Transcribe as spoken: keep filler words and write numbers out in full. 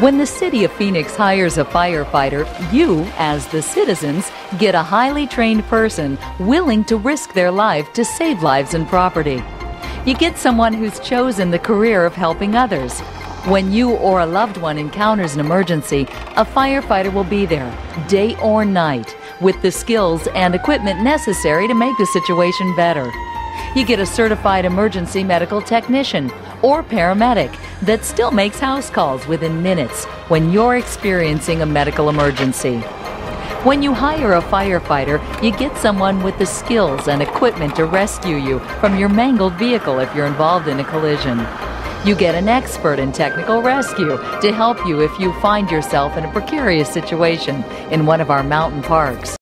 When the City of Phoenix hires a firefighter, you, as the citizens, get a highly trained person willing to risk their life to save lives and property. You get someone who's chosen the career of helping others. When you or a loved one encounters an emergency, a firefighter will be there, day or night, with the skills and equipment necessary to make the situation better. You get a certified emergency medical technician or paramedic that still makes house calls within minutes when you're experiencing a medical emergency. When you hire a firefighter, you get someone with the skills and equipment to rescue you from your mangled vehicle if you're involved in a collision. You get an expert in technical rescue to help you if you find yourself in a precarious situation in one of our mountain parks.